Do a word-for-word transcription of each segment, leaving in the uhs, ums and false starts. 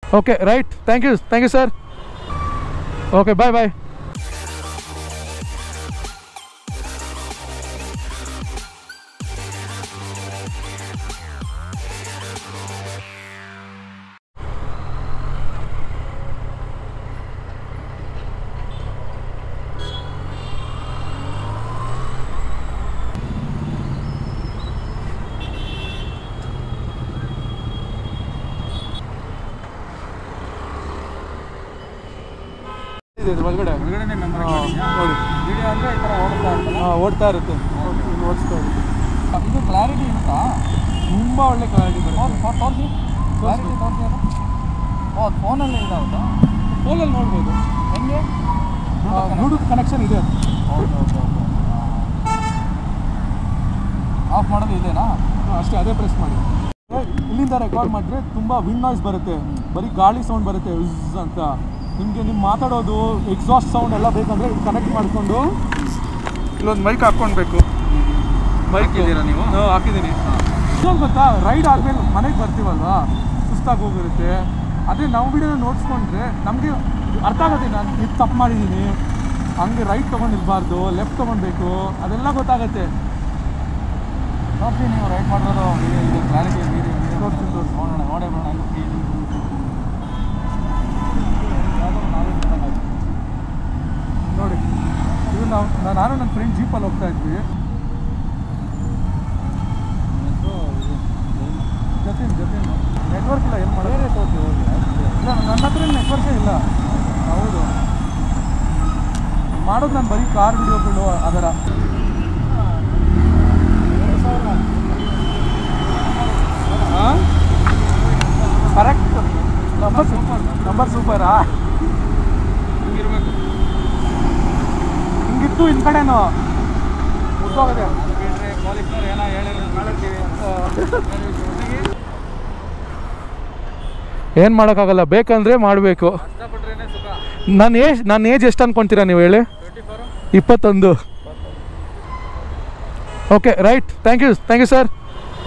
Okay, right. Thank you. Thank you, sir. Okay, bye bye. ಒಳಗಡೆ ಒಳಗಡೆ memory ನೋಡಿ video ಅಂದರೆ ಈ ಥರ ಓಡ್ತಾ ಇರ್ತಲ್ಲ. ಹಾಂ ಓಡ್ತಾ ಇರುತ್ತೆ ಓಡಿಸ್ತಾ ಇರುತ್ತೆ. ಇದು ಕ್ಲಾರಿಟಿ ಇರುತ್ತಾ? ತುಂಬ ಒಳ್ಳೆ ಕ್ಲಾರಿಟಿ ಬರುತ್ತೆ. ತೋರಿಸಿ ಕ್ಲಾರಿಟಿ ತೋರಿಸಿ ಅದು. ಓ ಅದು ಫೋನಲ್ಲೇ ಇದಾಗುತ್ತಾ? ಫೋನಲ್ಲಿ ನೋಡ್ಬೋದು. ಹೆಂಗೆ? ಬ್ಲೂಟೂತ್ ಕನೆಕ್ಷನ್ ಇದೆ. ಓಕೆ ಓಕೆ ಓಕೆ ಆಫ್ ಮಾಡೋದು ಇದೇನಾ? ಅಷ್ಟೇ, ಅದೇ ಪ್ರೆಸ್ ಮಾಡಿ. ಇಲ್ಲಿಂದ ರೆಕಾರ್ಡ್ ಮಾಡಿದ್ರೆ ತುಂಬ ವಿಂಡ್ ನಾಯ್ಸ್ ಬರುತ್ತೆ, ಬರೀ ಗಾಳಿ ಸೌಂಡ್ ಬರುತ್ತೆ ವಿಸ್ ಅಂತ. ನಿಮಗೆ ನಿಮ್ಮ ಮಾತಾಡೋದು ಎಕ್ಸಾಸ್ಟ್ ಸೌಂಡ್ ಎಲ್ಲ ಬೇಕಂದರೆ ಇದು ಕನೆಕ್ಟ್ ಮಾಡಿಕೊಂಡು ಇಲ್ಲೊಂದು ಮೈಕ್ ಹಾಕ್ಕೊಳ್ಬೇಕು. ಮೈಕ್ ಇದ್ದೀರಾ ನೀವು? ಹಾಂ ಹಾಕಿದ್ದೀನಿ. ಇನ್ನೊಂದು ಗೊತ್ತಾ, ರೈಡ್ ಆದಮೇಲೆ ಮನೆಗೆ ಬರ್ತೀವಲ್ವಾ, ಸುಸ್ತಾಗಿ ಹೋಗಿರುತ್ತೆ. ಅದೇ ನಾವು ವಿಡಿಯೋನ ನೋಡಿಸ್ಕೊಂಡ್ರೆ ನಮಗೆ ಅರ್ಥ ಆಗುತ್ತೆ, ನಾನು ಇದು ತಪ್ಪು ಮಾಡಿದ್ದೀನಿ, ಹಂಗೆ ರೈಟ್ ತೊಗೊಂಡಿರಬಾರ್ದು, ಲೆಫ್ಟ್ ತೊಗೊಳ್ಬೇಕು, ಅದೆಲ್ಲ ಗೊತ್ತಾಗುತ್ತೆ. ತೋರಿಸಿ ನೀವು ರೈಟ್ ಮಾಡೋದು ಇದು ಕ್ಲಾರಿಟಿ ಮೀರಿ ತೋರಿಸ್ತೀನಿ ತೋರಿಸಿ ನೋಡೋಣ ನೋಡೇ ಬಿಡೋಣ. ನೋಡಿ, ಇದು ನಾವು ನಾನು ನನ್ನ ಫ್ರೆಂಡ್ ಜೀಪಲ್ಲಿ ಹೋಗ್ತಾ ಇದ್ವಿ. ಜೊತೆ ಜೊತೆ ನೆಟ್ವರ್ಕ್ ಇಲ್ಲ, ಏನು ಮಾಡೋದೇ ತೋರಿಸಿ ಹೋಗಿ. ಇಲ್ಲ, ನನ್ನ ಹತ್ರ ನೆಟ್ವರ್ಕೇ ಇಲ್ಲ. ಹೌದು, ಮಾಡೋದು ನಾನು ಬರೀ ಕಾರ್ ವಿಡಿಯೋಗಳು ಅದರ. ಹಾಂ ಕರೆಕ್ಟ್, ನಂಬರ್ ಸೂಪರ್, ನಂಬರ್ ಸೂಪರಾ. ಹಿಂಗಿರ್ಬೇಕು, ಹಿಂಗಿತ್ತು ಇನ್ ಕಡೆನೂ ಮುಟ್ಟೋಗಿದೆ. ಬಿಟ್ಟರೆ ಪೊಲೀಸ್ನವ್ರು ಏನೋ ಹೇಳಿರ್ತೀವಿ. ಏನು ಮಾಡೋಕ್ಕಾಗಲ್ಲ, ಬೇಕಂದರೆ ಮಾಡಬೇಕು. ಕಷ್ಟಪಟ್ರೇನೆ ಸುಖ. ನನ್ನ ಏಜ್ ನನ್ನ ಏಜ್ ಎಷ್ಟು ಅನ್ಕೊತೀರಾ ನೀವು ಹೇಳಿ? ಟ್ವೆಂಟಿ ಫೋರು ಇಪ್ಪತ್ತೊಂದು. Okay, right. Thank you. Thank you, sir.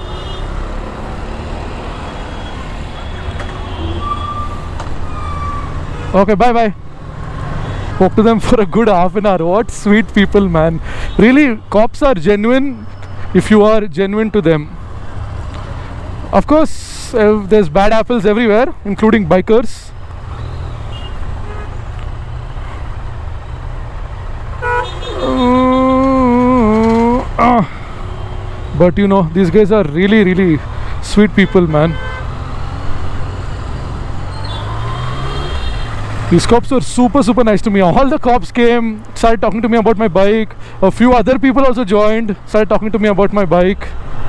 Okay, bye bye. Spoke to them for a good half an hour. What sweet people, man. Really, cops are genuine if you are genuine to them. Of course, uh, there's bad apples everywhere, including bikers. Uh, uh, but you know, these guys are really, really sweet people, man. These cops were super super nice to me. All the cops came, started talking to me about my bike. A few other people also joined, started talking to me about my bike.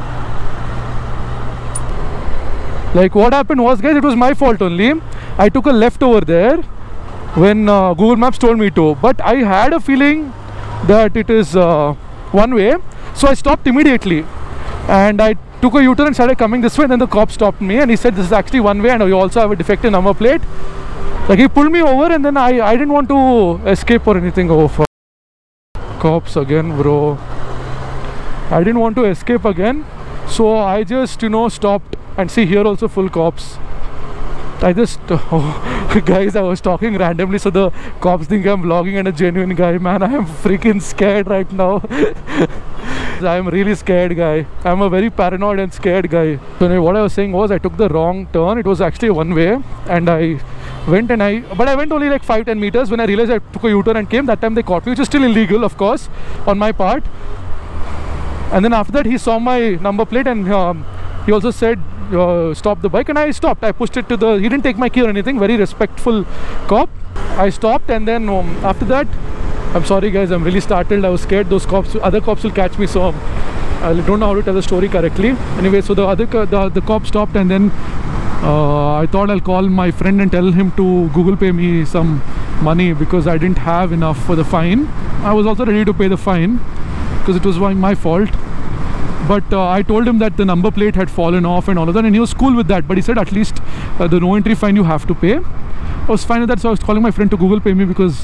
Like what happened was, guys, it was my fault only. I took a left over there when uh, Google Maps told me to, but I had a feeling that it is uh, one way, so I stopped immediately and I took a U-turn and started coming this way, and then the cop stopped me and he said this is actually one way and you also have a defective number plate. Like he pulled me over and then I, I didn't want to escape or anything over. Cops again, bro. I didn't want to escape again, so I just, you know, stopped. And see, here also full cops. I just, oh, guys, I was talking randomly, so the cops think I'm vlogging and a genuine guy. Man, I am freaking scared right now. I am really scared, guy. I'm a very paranoid and scared guy. So what I was saying was, I took the wrong turn. It was actually one way, and I went and I, but I went only like five ten meters. When I realized I took a U-turn and came, that time they caught me, which is still illegal, of course, on my part. And then after that, he saw my number plate and um, he also said, uh, stop the bike, and I stopped. I pushed it to the, he didn't take my key or anything, very respectful cop. I stopped, and then um, after that, I'm sorry guys, I'm really startled. I was scared those cops, other cops will catch me, so I don't know how to tell the story correctly. Anyway, so the other the, the cop stopped, and then uh, I thought I'll call my friend and tell him to Google pay me some money because I didn't have enough for the fine. I was also ready to pay the fine because it was my fault. But uh, I told him that the number plate had fallen off and all of that, and he was cool with that. But he said at least uh, the no entry fine you have to pay. I was fine with that, so I was calling my friend to Google pay me because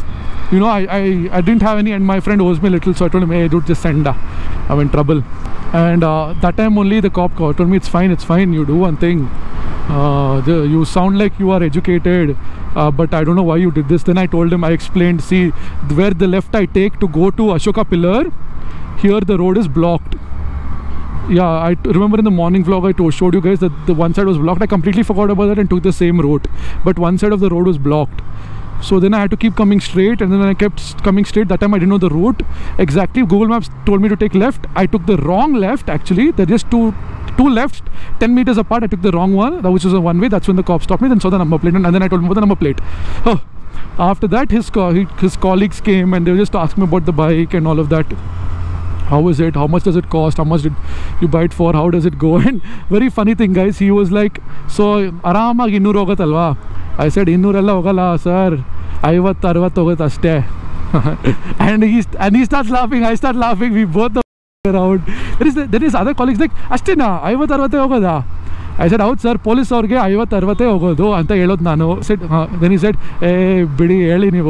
you know, I, I, I didn't have any, and my friend owes me a little, so I told him, hey dude, just send. Uh, I'm in trouble. And uh, that time only the cop told me, it's fine, it's fine, you do one thing. Uh, the, you sound like you are educated, uh, but I don't know why you did this. Then I told him, I explained, see, where the left I take to go to Ashoka Pillar, here the road is blocked. Yeah, I t- remember in the morning vlog I to- showed you guys that the one side was blocked. I completely forgot about that and took the same route, but one side of the road was blocked. So then I had to keep coming straight, and then when I kept coming straight, that time I didn't know the route exactly. Google Maps told me to take left. I took the wrong left actually. They're just two two lefts, ten meters apart. I took the wrong one, which was a one way. That's when the cop stopped me, then saw the number plate, and then I told him about the number plate. Oh. After that, his, co- his colleagues came and they were just asking me about the bike and all of that. How is it? How much does it cost? How much did you buy it for? How does it go? And very funny thing, guys, he was like, so aramag innur hogatalva. I said, innur ella hogala sir, ಐವತ್ತು ಅರವತ್ತು ಹೋಗುತ್ತೆ ಅಷ್ಟೇ. And he and he starts laughing, I start laughing, we both the around. There is there is other colleagues like, ಅಷ್ಟೇನಾ ಐವತ್ತು ಅರವತ್ತೇ ಹೋಗೋದಾ? I said, ಹೌದು ಸರ್, ಪೊಲೀಸ್ ಅವ್ರಿಗೆ ಐವತ್ತು ಅರವತ್ತೇ ಹೋಗೋದು ಅಂತ ಹೇಳೋದು ನಾನು. ಸೆಡ್ ದೆನ್ ಈ ಸೆಡ್, ಏ ಬಿಡಿ ಹೇಳಿ ನೀವು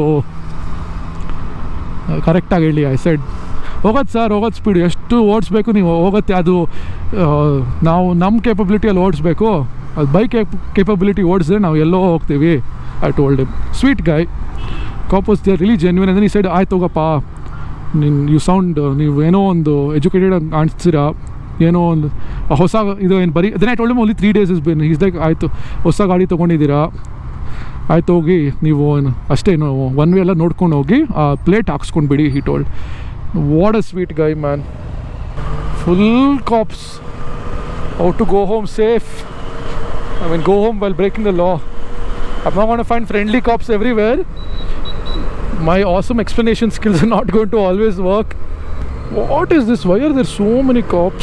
ಕರೆಕ್ಟಾಗಿ ಹೇಳಿ. ಐ ಸೆಡ್, ಹೋಗೋದು ಸರ್, ಹೋಗೋದು ಸ್ಪೀಡು ಎಷ್ಟು ಓಡಿಸ್ಬೇಕು ನೀವು ಹೋಗುತ್ತೆ, ಅದು ನಾವು ನಮ್ಮ ಕೇಪಬಿಲಿಟಿಯಲ್ಲಿ ಓಡಿಸ್ಬೇಕು, ಅದು ಬೈಕ್ ಕೇಪಬಿಲಿಟಿ ಓಡಿಸಿದ್ರೆ ನಾವು ಎಲ್ಲೋ ಹೋಗ್ತೀವಿ. I told him. Sweet guy. Cop was there, really genuine. And then he said, ಆಯ್ತು ಹೋಗಪ್ಪ, ನೀನು ಯು ಸೌಂಡ್, ನೀವು ಏನೋ ಒಂದು ಎಜುಕೇಟೆಡ್ ಆಗಿ ಕಾಣಿಸ್ತೀರಾ, ಏನೋ ಒಂದು ಹೊಸ ಇದು ಏನು ಬರೀ. Then I told him only three days is been. Is like, ಆಯಿತು ಹೊಸ ಗಾಡಿ ತೊಗೊಂಡಿದ್ದೀರಾ, ಆಯ್ತು ಹೋಗಿ ನೀವು ಅಷ್ಟೇ ಒನ್ ವೇ ಎಲ್ಲ ನೋಡ್ಕೊಂಡು ಹೋಗಿ ಆ ಪ್ಲೇಟ್ ಹಾಕ್ಸ್ಕೊಂಡು ಬಿಡಿ. He told. What a sweet guy man. Full cops. How to go home safe. I mean go home while breaking the law. I'm not going to find friendly cops everywhere. My awesome explanation skills are not going to always work. What is this? Why are there so many cops?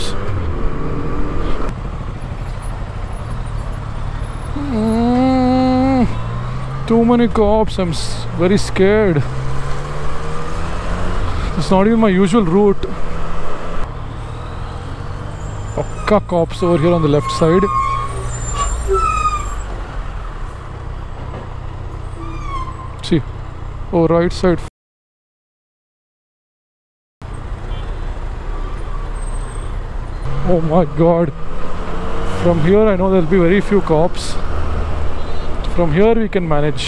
Mm, too many cops. I'm s- very scared. It's not even my usual route. Pakka cops over here on the left side. See, oh, right side. Oh my god. From here I know there'll be very few cops. From here we can manage.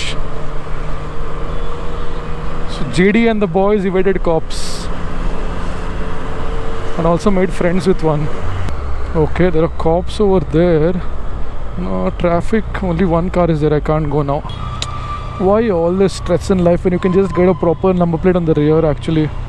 So J D and the boys evaded cops and also made friends with one. Okay, there are cops over there. No traffic, only one car is there. I can't go now. Why all this stress in life when you can just get a proper number plate on the rear actually?